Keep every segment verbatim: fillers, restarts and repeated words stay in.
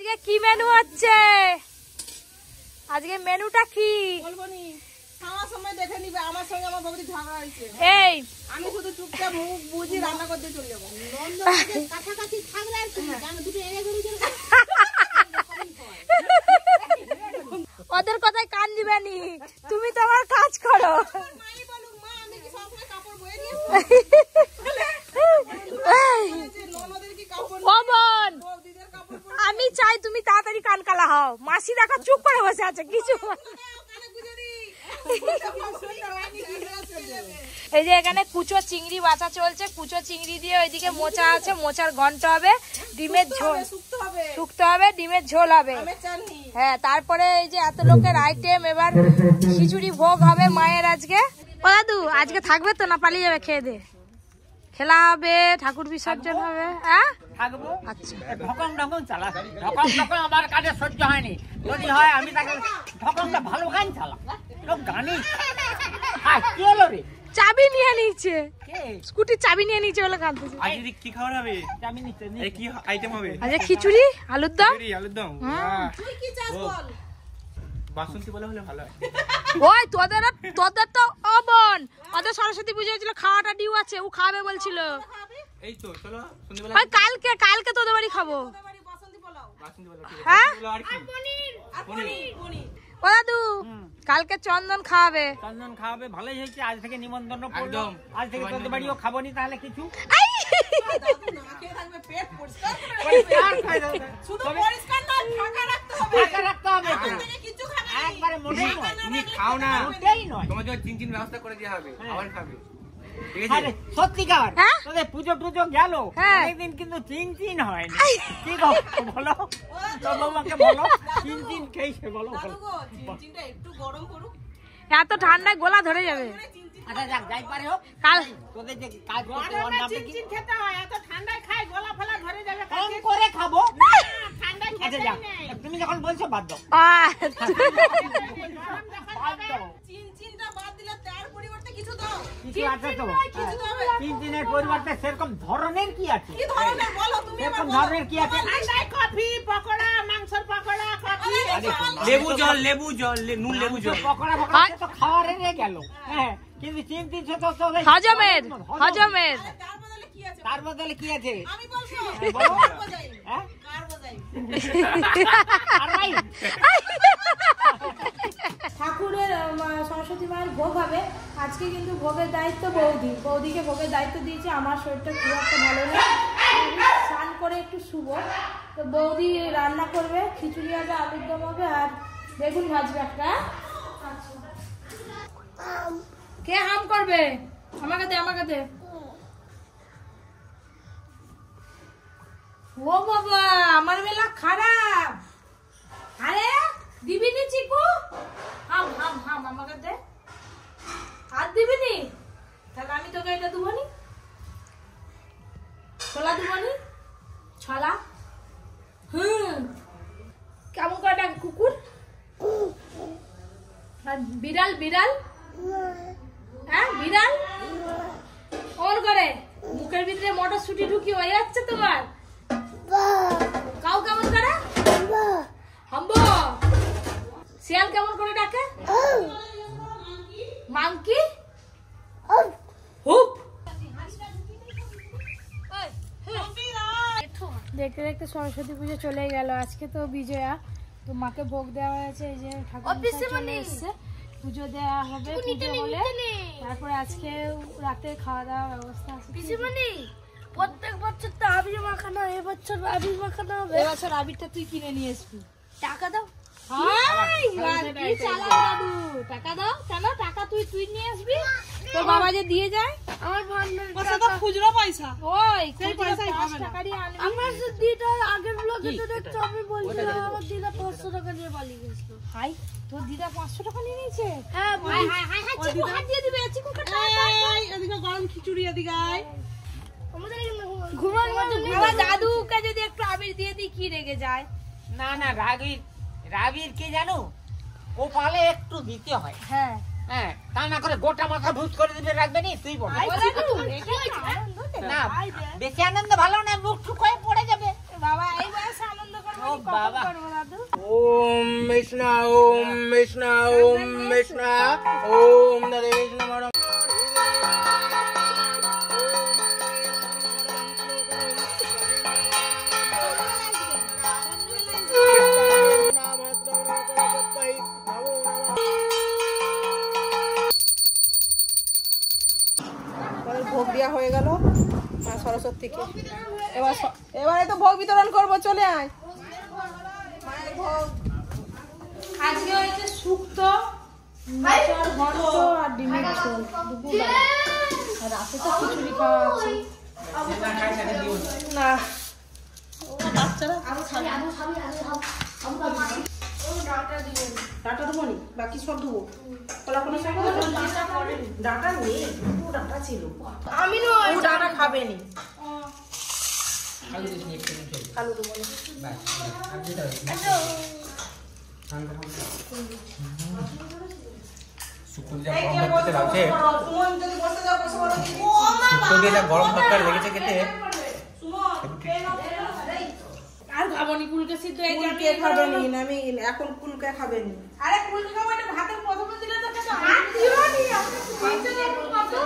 আজকে কি মেনু হচ্ছে? আজকে মেনুটা কি বলবনি, খাওয়ার সময় দেখে নিবে। আমার সঙ্গে আমার বৌদি ঝগড়া হয়েছে। এই আমি শুধু চুপচাপ মুখ বুঝি রান্না করতে চলে যাবো। কাছাকাছি থাকলে আর কি, আমি দুটো এনে ঘুরে চলে ওদের কথায় কান দিবেনি, তুমি তোমার কাজ করো। মাই বলুক, মা আমি কি সবসময় কাপড় বয়ে নিয়ে ননদের কি কাপড় পবন, বৌদিদের কাপড় আমি চাই তুমি তাড়াতাড়ি কান কালা হও। মাসি দেখা চুপ করে বসে আছে কিছু। এই যে এখানে কুচো চিংড়ি বাছা চলছে, কুচো চিংড়ি দিয়ে ওইদিকে মোচা আছে, মোচার ঘন্ট হবে, ডিমের ঝোল শুকতে হবে, ডিমের ঝোল হবে। হ্যাঁ, তারপরে এই যে এত লোকের আইটেম, এবার খিচুড়ি ভোগ হবে মায়ের আজকে। ও দাদু আজকে থাকবে তো না পালিয়ে যাবে? খেয়ে দে, খেলা হবে, ঠাকুর বিসর্জন হবে। হ্যাঁ থাকবো। আচ্ছা, ঢকং ঢকং চালা, ঢকং ঢকং আমার কাছে সহ্য হয়নি। যদি হয় আমি তাকে ঢকংটা ভালো গান চালা, লোক গানি। কি হলো রে? চাবি নিয়ে নিচ্ছে, কে? স্কুটির চাবি নিয়ে নিচ্ছে বলে কাঁদতেছে। আজকে কি খাবার হবে? চাবি নিচ্ছে। এই কি আইটেম হবে? আজকে খিচুড়ি আলুর দম। খিচুড়ি আলুর দম। তুই কি চাস বল? বাসন্তী বলে হলে ভালো হয়। ওই তোদের তোদের তো অবন, ওদের সরস্বতী পুজো হয়েছিল, খাওয়াটা ডিউ আছে, ও খাবে বলছিল। এই তো চলো সন্ধ্যাবেলা ওই কালকে কালকে তোদের বাড়ি খাবো। বাসন্তী পোলাও, বাসন্তী বলে। হ্যাঁ আর কি? আর পনির, পনির। ও দাদু কালকে চন্দন খাওয়াবে। চন্দন খাওয়াবে, ভালোই হয়েছে। আজ থেকে নিমন্ত্রণ পড়লো। একদম। আজ থেকে তোদের বাড়িও খাবো নি তাহলে কিছু। দাদু না খেয়ে থাকবে, পেট পরিষ্কার করে রাখবে। শুধু পরিষ্কার না, ঢাকা রাখতে হবে। ঢাকা রাখতে হবে তো। থেকে কিছু খাবে না। একবারে মোটেই নয়। তুমি খাও না, মোটেই নয়। তোমার জন্য চিন চিন ব্যবস্থা করে দেওয়া হবে, আবার খাবে। ঠিক আরে আছে? সত্যিকার হ্যাঁ? তোদের পুজো টুজো গেল, হ্যাঁ। অনেকদিন কিন্তু চিন চিন হয়নি। কি গো বলো, তোর বৌমাকে বলো চিন চিন খেয়েছে বলো। দাদু গো, চিনচিনটা একটু গরম করুক। এত ঠান্ডায় গোলা ধরে যাবে। আচ্ছা যাক, যাই পারে হোক। কাল তোদের যে কাজ করতে ওর নামে কি চিনচিন খেতে হয়, এত ঠান্ডায় খাই গলা ফলা ধরে যাবে। কম করে খাবো। ঠান্ডায় আচ্ছা খেতে যাক, নেই। তুমি যখন বলছো বাদ দাও। আহ, বাদ দাও। চিনচিনটা বাদ দিলে তার পরিবর্তে কিছু দাও। কিছু আছে তো? কিছু দাও। চিন চিনের পরিবর্তে সেরকম ধরনের কি আছে? কি ধরনের বলো তুমি? সেরকম ধরনের কি আছে? ঠান্ডায় কফি, পকোড়া, মাংসের পকোড়া, কফি। লেবু জল, লেবু জল, লে- নুন লেবু জল। পকোড়া পকোড়া সে তো খাওয়ারে গেল। হ্যাঁ, কিন্তু চিন চিন সে তো তো- হজমের হজমের তার বদলে কি আছে? তার বদলে কি আছে? আমি বলবো। বলো। কার বোঝাই? হ্যাঁ? কার বোঝাই? আর ভাই, ঠাকুরের আহ, সরস্বতী মায়ের ভোগ হবে আজকে, কিন্তু ভোগের দায়িত্ব বৌদি। বৌদিকে ভোগের দায়িত্ব দিয়েছে। আমার শরীরটা খুব একটা ভালো নেই, আমি স্নান করে একটু শুভ। তো বৌদি রান্না করবে, খিচুড়ি হবে, আলুর দম হবে, আর বেগুন ভাজবে একটা। আচ্ছা, কে হাম করবে? আমাকে দে, আমাকে দে। ও বাবা, আমার বেলা খারাপ। আরে দিবি নি চিকু? হাম হাম হাম আমাকে দে। আর দিবি নি? তাহলে আমি তোকে এটা দেবো নি, ছোলা দেবো নি, ছলা। হুম, কেমন করে ডাক কুকুর? আর বিড়াল বিড়াল, হ্যাঁ বিড়াল অন করে মুখের ভিতরে মটরশুটি ঢুকি হয়ে যাচ্ছে তোমার। কাউ কেমন করে? হাম্বো। শিয়াল কেমন করে ডাকে? মাংকি। হুপ। দেখতে দেখতে সরস্বতী পুজো চলে গেল। আজকে তো বিজয়া, তো মাকে ভোগ দেওয়া হয়েছে। এই যে ঠাকুর চলে এসছে, পুজো দেওয়া হবে। পুজো হলে তারপরে আজকে রাতে খাওয়া দাওয়ার ব্যবস্থা আছে। প্রত্যেক বছর তো আবির মাখানো, এবছর আবির মাখানো হবে। এবছর আবিরটা তুই কিনে নিয়ে আসবি। টাকা দাও। হাই, আর কি চালাক দাদু। টাকা দাও কেন? টাকা তুই তুই নিয়ে আসবি, তোর বাবা যে দিয়ে যায়। আমার ভান্ডার ওটা তো খুচরো পয়সা। ওই সেই খুচরো পয়সায় পাঁচ হবে না। টাকারই আনবি। আমার যে দিদা আগের ব্লগে তো দেখছো আমি বলছিলাম আমার দিদা পাঁচশো টাকা দিয়ে পালিয়ে গেছিল। হাই, তোর দিদা পাঁচশো টাকা নিয়ে নিয়েছে। হ্যাঁ hi hi hi hi, Chiku হাত দিয়ে দিবে। চিকু এই, এদিকে গরম খিচুড়ি, এদিকে আয়। আমাদের ঘুমার মতো আমার দাদুকে যদি একটু আবির দিয়ে দিই কি রেগে যায়? না না, রাবির রাবির কি জানো, ও পালে একটু দিতে হয়। হ্যাঁ, হ্যাঁ, তা না করে গোটা মাথা ভূত করে দিলে রাখবে নি। তুই বল। ও দাদু, এটা আনন্দ দে। না, বেশি আনন্দ ভালো না, মুখ টুক হয়ে পড়ে যাবে। বাবা এই বয়সে আনন্দ করে ও বাবা ওম কৃষ্ণা ওম কৃষ্ণা ওম কৃষ্ণা ওম দাদা কৃষ্ণ মরম ভোগ দেওয়া হয়ে গেল মা সরস্বতীকে। এবার এবারে তো ভোগ বিতরণ করবো, চলে আয়। মায়ের ভোগ আজকে হয়েছে শুক্তো, মাছের ঘন্ট আর ডিমের ঝোল দুপুরবেলা। আর রাতে তো খিচুড়ি খাওয়া আছে। না বাচ্চারা ডাটা দেবো নি, বাকি সব দেবো। কলা কোনো ডাটা নেই, ডাটা ছিল। আমি নয় ডাটা খাবে নি। আলু দেবো শুক্তো যা গরম ভাত খেতে লাগছে, শুক্তো দিয়ে যা গরম ভাতটা লেগেছে খেতে। আর খাবনি কুলকে সিদ্ধ হয়ে যাবে। কুলকে খাবে নি, আমি এখন কুলকে খাবে নি। আরে কুলকে খাবো না, ভাতের প্রথমে দিলে তো খেতে হাত দিও নি। আমরা কুলকে যখন খাবো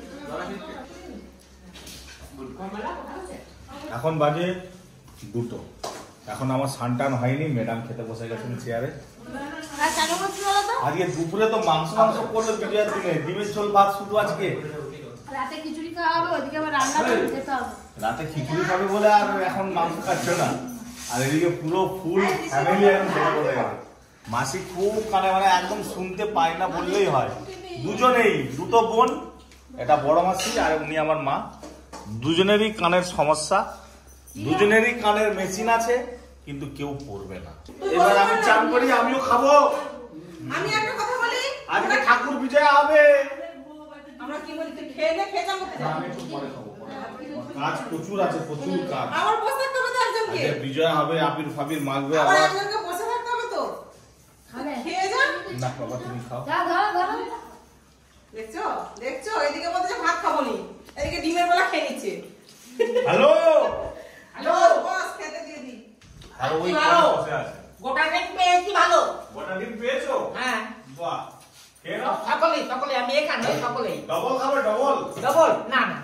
এখন বাজে দুটো, এখন আমার সানটান হয়নি, ম্যাডাম খেতে বসে গেছেন চেয়ারে। আর কেন বলছি বলো তো? আজকে দুপুরে তো মাংস মাংস করলো বিজয়ার দিনে, ডিমের ঝোল ভাত শুধু আজকে। রাতে খিচুড়ি খাওয়া হবে, ওদিকে আবার রান্না করে খেতে হবে। রাতে খিচুড়ি খাবে বলে আর এখন মাংস খাচ্ছে না, আর এদিকে পুরো ফুল ফ্যামিলি এখন খেতে বসে গেছে। মাসি খুব কানে মানে একদম শুনতে পায় না বললেই হয়। দুজনেই, দুটো বোন, এটা বড় মাসি আর উনি আমার মা, দুজনেরই কানের সমস্যা, দুজনেরই কানের মেশিন আছে, কিন্তু কেউ পড়বে না। এবার আমি চান করি, আমিও খাবো। আমি একটা কথা বলি, আজকে ঠাকুর বিজয় হবে। আমরা কি বলি, তুই খেয়ে নে, খেয়ে যাবো। না, আমি একটু পরে খাবো, পরে খাবো। কাজ প্রচুর আছে, প্রচুর কাজ। আবার বসে থাকতে হবে তো একজনকে। আজকে বিজয় হবে, আবির ফাবির মাখবে আবার আবার। একজনকে বসে থাকতে হবে তো। খেয়ে যা। না বাবা, তুমি খাও। যা ধরো ধরো। দেখছো দেখছো, এদিকে বলছে ভাত খাবো নি, এদিকে ডিমের বেলা খেয়ে নিচ্ছে। হ্যালো হ্যালো বস, খেতে দিয়ে দি। আর ওই কোণে বসে আছে। গোটা ডিম পেয়েছি ভালো। গোটা ডিম পেয়েছো? হ্যাঁ বাহ, খেয়ে নাও। সকলে সকলে আমি এখানে সকলেই ডবল খাবে? ডবল ডবল না না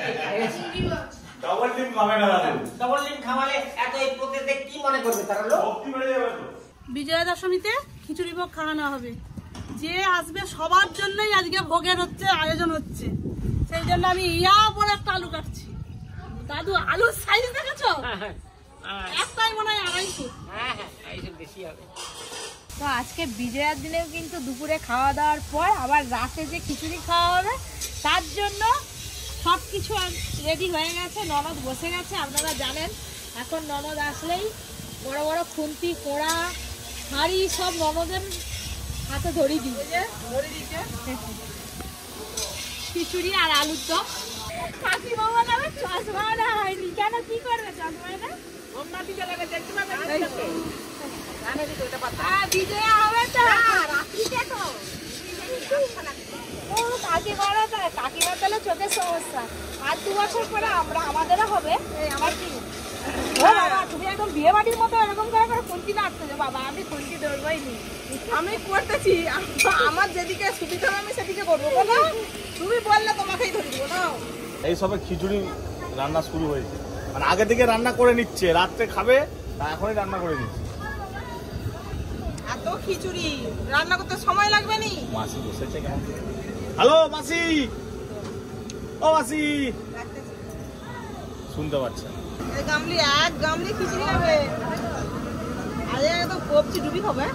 ডবল ডিম খাবে না দাদু, ডবল ডিম খাওয়ালে এত এই প্রকৃতিতে কি মনে করবে তারা লোক? শক্তি বেড়ে যাবে তো। বিজয়া দশমীতে খিচুড়ি ভোগ খাওয়ানো হবে। যে আসবে সবার জন্যই আজকে ভোগের হচ্ছে আয়োজন হচ্ছে, সেই জন্য আমি ইয়া পরে একটা আলু কাটছি। দাদু আলুর সাইজ দেখেছো? একটাই মনে হয় আড়াইশো। হ্যাঁ হ্যাঁ এইসব বেশি হবে। তো আজকে বিজয়ার দিনেও কিন্তু দুপুরে খাওয়া দাওয়ার পর আবার রাতে যে খিচুড়ি খাওয়া হবে, তার জন্য সব কিছু রেডি হয়ে গেছে। ননদ বসে গেছে, আপনারা জানেন। এখন ননদ আসলেই বড় বড় খুন্তি, কোড়া, হাঁড়ি সব ননদের হাতে ধরিয়ে দিই। খিচুড়ি আর আলুর চপ। কাকিমা বলে চশমা না হয়নি কেন, কি করবে চশমা না? বিজয়া হবে তো রাত্রিতে তো। ও কাকিমা কাকিমা তাহলে চোখের সমস্যা। আর দু বছর পরে আমরা আমাদেরও হবে। আমার কি বাবা, তুমি একদম বিয়ে বাড়ির মতো এরকম করে করে খুন্তি নাড়তেছো। বাবা আমি খুন্তি ধরবোই নি, আমি করতেছি, আমার যেদিকে সুবিধা হবে আমি সেদিকে করবো। বলো, তুমি বললে তোমাকেই ধরে দিবো না। এই সবে খিচুড়ি রান্না শুরু হয়েছে, মানে আগে থেকে রান্না করে নিচ্ছে, রাত্রে খাবে তা এখনই রান্না করে নিচ্ছে। এত খিচুড়ি রান্না করতে সময় লাগবে নি। মাসি বসেছে কেমন? হ্যালো মাসি, ও মাসি, শুনতে পাচ্ছেন? এই গামলি এক গামলি খিচুড়ি হবে। আরে তো কবজি ডুবি হবে।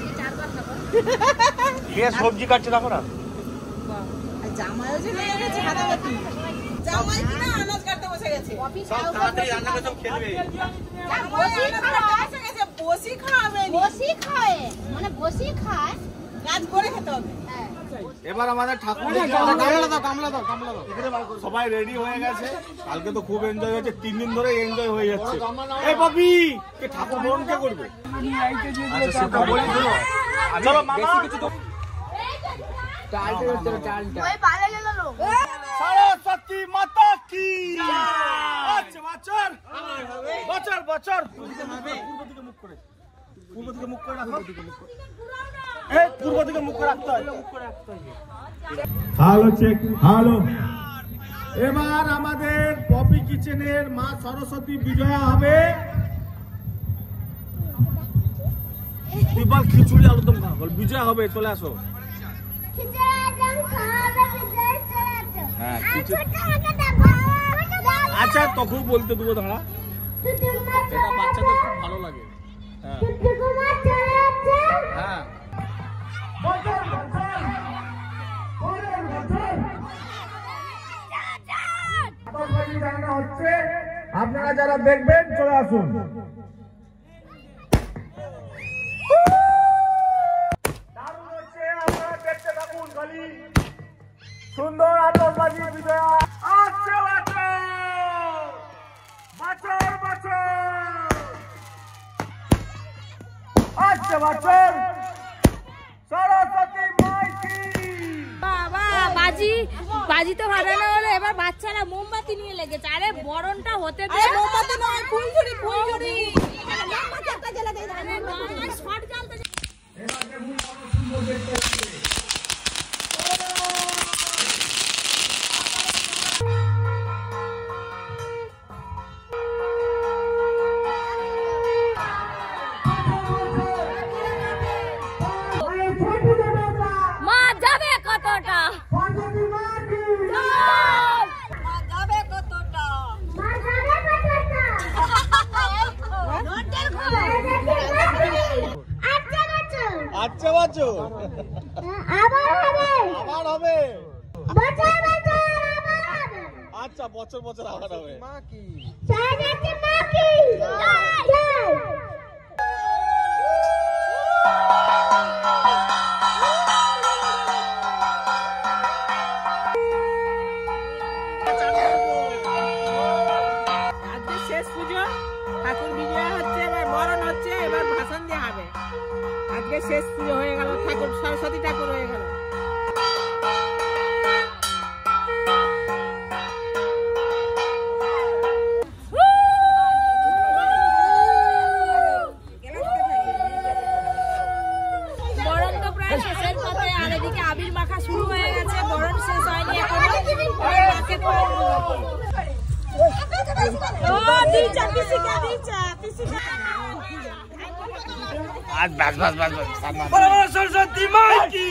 কে সবজি কাটছে দেখো না। আর জামাইও যে নিয়ে গেছে হাতাহাতি। জামাই কিনা আনাজ কাটতে বসে গেছে। সব তাড়াতাড়ি রান্না করে সব খেলবে। জামাই আনাজ কাটতে বসে গেছে, বসি খাবে নি। বসি খায়, মানে বসি খায়, কাজ করে খেতে হবে। এবার আমাদের ঠাকুর সবাই রেডি হয়ে গেছে। কালকে তো খুব এনজয় হয়েছে, তিন দিন ধরে এনজয় হয়ে যাচ্ছে। এই বাপি কে ঠাকুর বরণ কে করবে? আচ্ছা সেটা বলি শোনো। চলো মামা, ওই পালে গেল লোক। সরস্বতী মাতা কি আচ্ছা বছর বছর বছর পূর্ব দিকে মুখ করে রাখো। এই পূর্ব দিকে মুখ করে রাখতে হয়। Hello check, hello. এবার আমাদের পপি কিচেনের মা সরস্বতী বিজয়া হবে। তুই বল খিচুড়ি আলুদম খাওয়া, বল বিজয়া হবে, চলে আসো। হ্যাঁ, আচ্ছা তখন বলতে দেবো, দাঁড়া, এটা বাচ্চাদের খুব ভালো লাগে। হ্যাঁ হ্যাঁ হচ্ছে, আপনারা যারা দেখবেন চলে আসুন। দারুণ হচ্ছে, আপনারা দেখতে থাকুন খালি। সুন্দর আতশবাজি বিজয়া আসছে। বছর বছর আসছে বছর সরস্বতী মাইকি। বাবা বাজি বাজি তো ফাটানো হলো, এবার বাচ্চারা মোমবাতি নিয়ে লেগেছে। আরে বরণটা হতে দে। মোমবাতি নয়, ফুলঝুরি ফুলঝুরি। মোমবাতি একটা জ্বালা দে। আরে না, শর্ট জ্বালতে দে। মা যাবে কতটা? আচ্ছা বছর আবার হবে, আবার হবে। বছর বছর আবার হবে। আচ্ছা বছর বছর আবার হবে। মা কি সরস্বতী মা কি জয় জয়। আজকে শেষ পুজো, ঠাকুর বিজয়া হচ্ছে, এবার বরণ হচ্ছে, এবার ভাষণ দেওয়া হবে। আজকে শেষ পুজো হয়ে গেল, ঠাকুর সরস্বতী ঠাকুর হয়ে গেল। বরণ তো প্রায় শেষের পথে, আর এদিকে আবির মাখা শুরু হয়ে গেছে। বরণ শেষ হয়নি এখনো। মাকে ও দিচা পিসিকা দিচা পিসিকা। আজ বাস বাস বাস বাস সরস্বতী মাইকি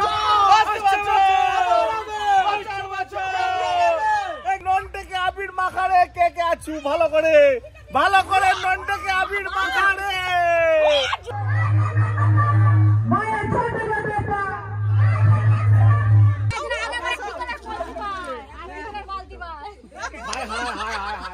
ননটাকে আবির মাখারে। কে কে আছু ভালো করে, ভালো করে ননটাকে আবির মাখারে। Hi hi hi hi hi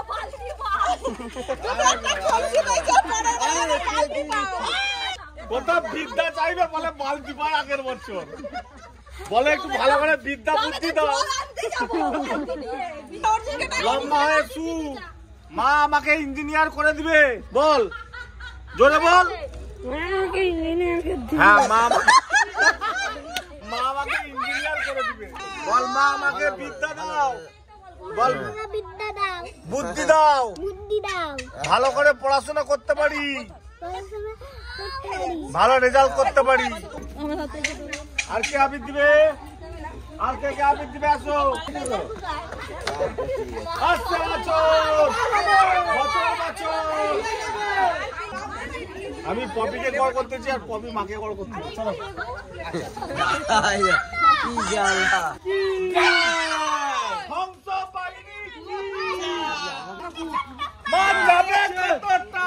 কোথাও বিদ্যা চাইবে বলে বালতি পায় আগের বছর। বলে একটু ভালো করে বিদ্যা বুদ্ধি দাও। লম্বা হয়ে শু, মা আমাকে ইঞ্জিনিয়ার করে দিবে। বল জোরে বল। হ্যাঁ মা মা আমাকে ইঞ্জিনিয়ার করে দিবে। বল মা আমাকে বিদ্যা দাও। বল বিদ্যা দাও, বুদ্ধি দাও, বুদ্ধি দাও, ভালো করে পড়াশোনা করতে পারি, পড়াশোনা করতে পারি। ভালো রেজাল্ট করতে পারি। আর কে আবির দিবে? আর কে কে আবির দিবে? আসো আসছে বছর বছর বছর। আমি পপিকে কল করতেছি আর পপি মাকে কল করতেছি। চলো হংস বাহিনী মা যাবে কতটা,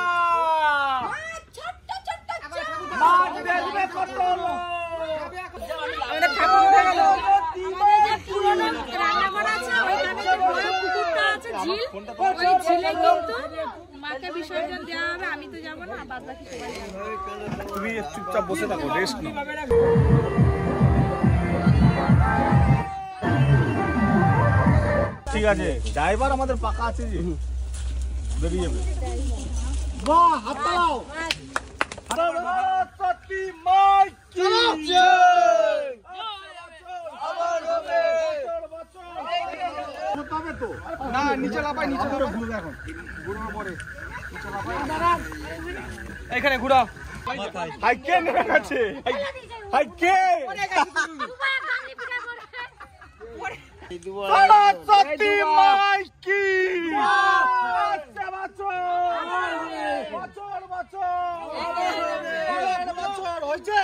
মা দেখবে কত লোক। ঠাকুর উঠে গেল। পুরোনো রান্নাঘর আছে, ওইখানে যে বড় পুকুরটা আছে, ঝিল, ওই ঝিলে কিন্তু মাকে বিসর্জন দেওয়া হবে। আমি তো যাবো না, বাদ বাকি সবাই যাবে। তুমি চুপচাপ বসে থাকো, রেস্ট নাও। ঠিক আছে, ড্রাইভার আমাদের পাকা আছে যে বেরিয়ে যাবে। বাহ, হাত তালাও। সরস্বতী মাইকি জয়। আবার হবে। তবে তো না, নিচে লাফাই, নিচে ধরে ঘুরবে এখন। ঘুরবে পরে নিচে লাফাই। এখানে ঘুরাও। হাই কে নেমে গেছে হাই কে সরস্বতী মাইকি বছর বছর বছর হয়েছে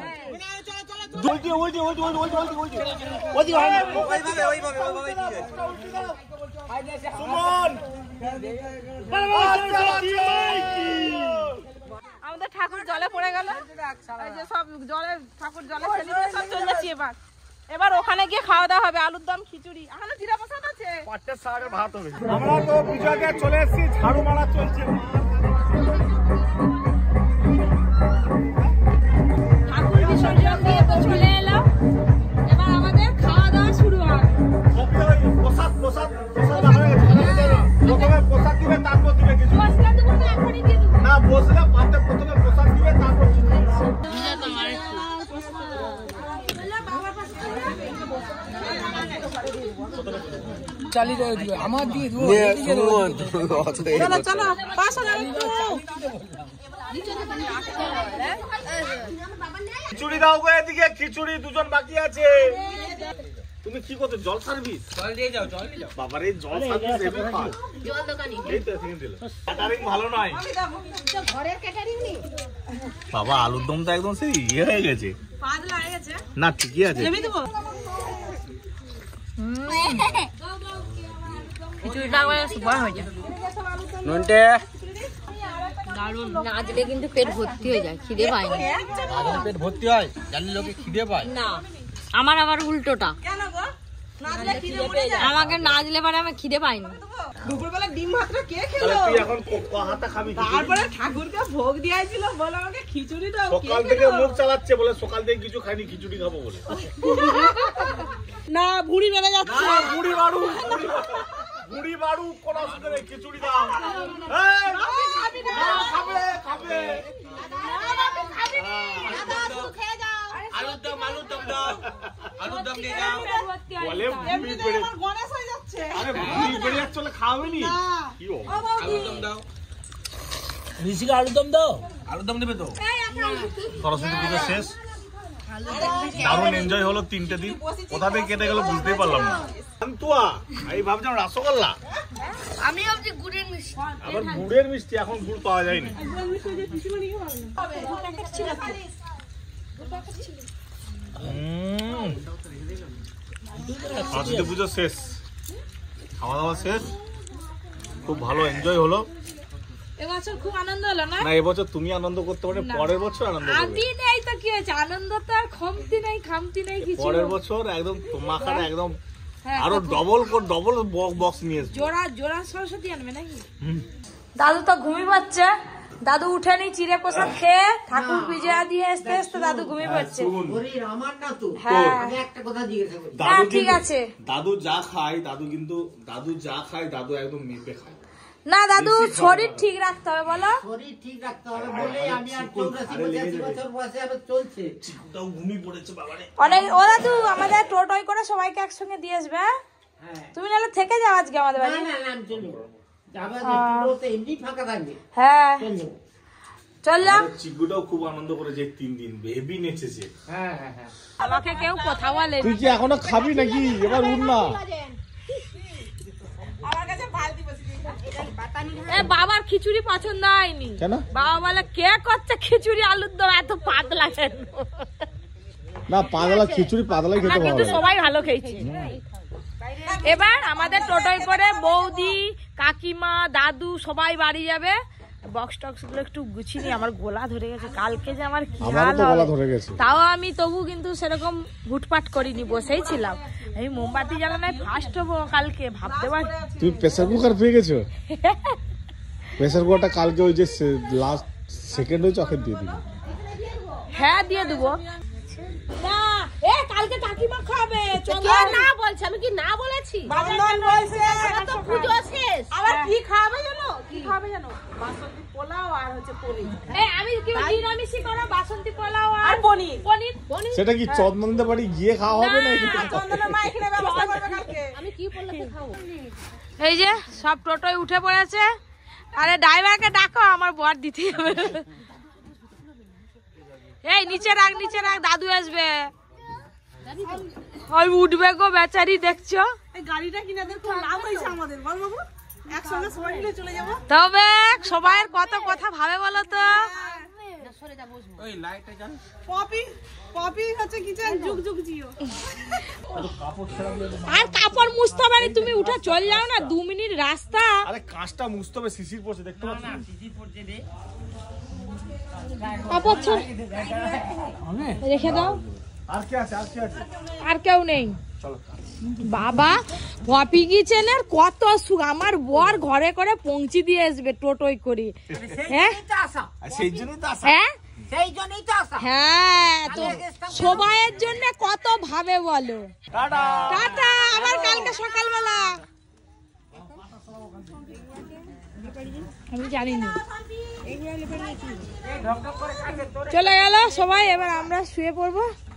আমাদের ঠাকুর জলে পড়ে গেল, এই যে সব জলে ঠাকুর জলে ফেলে দিয়ে সব চলে যাচ্ছি। এবার এবার ওখানে গিয়ে খাওয়া দাওয়া হবে, আলুর দম, খিচুড়ি, এখনো জিরা প্রসাদ আছে, পাটের শাকের ভাত হবে। আমরা তো বিজয়কে চলে এসেছি, ঝাড়ু মারা চলছে। ঠাকুর বিসর্জন দিয়ে তো চলে এলাম, এবার আমাদের খাওয়া দাওয়া শুরু হবে। প্রসাদ প্রসাদ প্রসাদ হয়ে গেছে, প্রথমে প্রসাদ দিবে তারপর দিবে কিছু না, বসলে পাতে প্রথমে প্রসাদ দিবে তারপর আমার দিয়ে চলো চলো পাঁচশো টাকা একটু। খিচুড়ি দাও গো, এদিকে খিচুড়ি, দুজন বাকি আছে। তুমি কি করতে, জল সার্ভিস? জল দিয়ে যাও, জল দিয়ে যাও। বাবারে জল সার্ভিস এমনি পাস জল দোকানি, এই তো সেকেন্ড দিল। ক্যাটারিং ভালো নয় ঘরের ক্যাটারিং নেই বাবা, আলুর দমটা একদম সেই ইয়ে হয়ে গেছে, পাতলা হয়ে গেছে না ঠিকই আছে। নেমে দেবো খিচুড়িটা সুপার হয়ে যায়। নন্টে না দিলে কিন্তু পেট ভর্তি হয়ে যায়, খিদে পায় না। পেট ভর্তি হয়, জানলে লোকে খিদে পায় না, আমার আবার উল্টোটা, কেন গো? না দিলে খিদে মরে যায়। আমাকে না দিলে পরে আমি খিদে পাই না। দুপুরবেলা ডিম ভাতটা কে তাহলে খেলো? তুই এখন হাতে খাবি খিচুড়ি? তারপরে ঠাকুরকে ভোগ দিয়েছিল, বলে আমাকে খিচুড়ি দাও, কে সকাল থেকে খেলো? মুখ চালাচ্ছে, বলে সকাল থেকে কিছু খাইনি, খিচুড়ি খাবো বলে। না ভুড়ি বেড়ে যাচ্ছে। না বুড়ি বাড়ু, বুড়ি বাড়ু কোন অসুবিধা নেই, খিচুড়ি দাও। এই, না, খাবে খাবে। আলুর দম, আলুর দম দাও, আলুর দম দিয়ে যাও। বলে বুড়ি এমনিতে বেড়ে, আমার গণেশ হয়ে যাচ্ছে। আরে বুড়ি বেড়ে যাচ্ছে বলে খাওয়াবে নি কি ও? আলুর দম দাও, ঋষিকে আলুর দম দাও। আলুর দম দেবে তো? সরস্বতী পুজো শেষ, দারুণ এনজয় হলো তিনটে দিন, কোথা থেকে কেটে গেল বুঝতেই পারলাম না। পান্তুয়া, আমি ভাবছিলাম রসগোল্লা, আমি ভাবছি গুড়ের মিষ্টি। আবার গুড়ের মিষ্টি, এখন গুড় পাওয়া যায়নি। উম, সরস্বতী পুজো শেষ, খাওয়া দাওয়া শেষ, খুব ভালো এনজয় হলো। এবছর খুব আনন্দ হলো না? না এবছর তুমি আনন্দ করতে পারবে, পরের বছর আনন্দ করবে। আদি নেই তো কি হয়েছে, আনন্দ তো আর কমতি নেই, খামতি নেই কিছু। পরের বছর একদম তোমাখানে একদম হ্যাঁ, আরো ডবল ডবল বক্স নিয়ে এসবে। জোড়া জোড়া সরস্বতী আনবে নাকি? দাদু তো ঘুমিয়ে পড়ছে, দাদু উঠেনি, চিড়ে প্রসাদ খেয়ে ঠাকুর বিজয়া দিয়ে আসতে আসতে দাদু ঘুমিয়ে পড়ছে। আমার না তো হ্যাঁ আমি একটা কথা জিজ্ঞাসা করি, হ্যাঁ, দাদু ঠিক কিন্তু- আছে। দাদু যা খায়, দাদু কিন্তু দাদু যা খায় দাদু একদম মেপে খায়। না দাদু শরীর ঠিক রাখতে হবে বলো। শরীর ঠিক রাখতে হবে বলে আমি আর চৌরাশি পঁচাশি বছর বয়সে আবার চলছে। চিকুটাও ঘুমিয়ে পড়েছে বাবারে। অনেক ও দাদু আমাদের টোটোয় করে সবাইকে একসঙ্গে দিয়ে আসবে, হ্যাঁ? হ্যাঁ তুমি নাহলে থেকে যাও আজকে আমাদের না বাড়ি। না না আমি চলবো, যাবে তো এমনি ফাঁকা থাকবে, হ্যাঁ চলবো। চললাম। চিকুটাও খুব আনন্দ করেছে তিন দিন, হেভি নেচেছে। হ্যাঁ হ্যাঁ হ্যাঁ আমাকে কেউ কথা বলে তুই কি এখনো খাবি নাকি? এবার উঠ না। আমার কাছে বালতি বসে এ বাবার খিচুড়ি পছন্দ হয়নি, কেন? বাবা বলে কে করছে খিচুড়ি আলুর দম এত পাতলা কেন? না পাতলা খিচুড়ি পাতলাই না কিন্তু সবাই ভালো খেয়েছে। এবার আমাদের টোটোয় করে বৌদি, কাকিমা, দাদু সবাই বাড়ি যাবে। বক্স টক্স গুলো একটু গুছিয়ে নি, আমার গোলা ধরে গেছে, কালকে যে আমার কি হাল হবে। তাও আমি তবু কিন্তু সেরকম হুটপাট করিনি, বসেই ছিলাম। আমি মোমবাতি জ্বালানোয় ফার্স্ট হবো কালকে, ভাবতে পারি। তুমি প্রেসার কুকার পেয়ে গেছো? প্রেসার কুকারটা কালকে ওই যে লাস্ট সেকেন্ড ওই চকের দিয়ে দিবি। হ্যাঁ দিয়ে দেবো। না এ কালকে কাকিমা খাবে, না বলছে, আমি কি না বলেছি? বান্ধন বলছে তো পুজো শেষ, আবার কি খাবে জানো, কি খাবে জানো, বাসন্তী পোলাও আর হচ্ছে পনির। এ আমি কি নিরামিষই করো, বাসন্তী পোলাও আর আর পনির। পনির পনির সেটা কি চন্দনদের বাড়ি গিয়ে খাওয়া হবে না? চন্দনের মা এখানে ব্যবস্থা করবে কালকে। আমি কি বললে খাবো। এই যে সব টোটোয় উঠে পড়েছে, আরে ড্রাইভারকে ডাকো, আমার বর দিতে হবে। এই নিচে রাখ নিচে রাখ, দাদু আসবে। ওই উঠবে গো বেচারি, দেখছো? এই গাড়িটা কিনে দেখো লাভ হয়েছে আমাদের, বল বাবু একসঙ্গে সবাই মিলে চলে যাবো। তবে সবাইয়ের কত কথা ভাবে বলো তো। ওই লাইটটা জ্বাল। পপি পপি হচ্ছে কিচেন যুগ যুগ জিও। আর কাপড় মুছতে হবে না, তুমি উঠে চল যাও না, দু মিনিট রাস্তা। আরে কাঁচটা মুছতে হবে, শিশির পড়ছে দেখতে পাচ্ছ? কাপড় ছ- রেখে দাও। আর কি আছে? আর কি আছে? আর কেউ নেই। চলো। বাবা পপি কিচেনের কত সুখ, আমার বর ঘরে করে পৌঁছে দিয়ে আসবে টোটোই করে। হ্যাঁ আর সেই জন্যই তো আসা। হ্যাঁ সেই জন্যই তো আসা। হ্যাঁ, তো সবাইয়ের জন্য কত ভাবে বলো। টাটা। টাটা, আবার কালকে সকালবেলা। আমি জানিনি। চলে গেল সবাই, এবার আমরা শুয়ে পড়বো।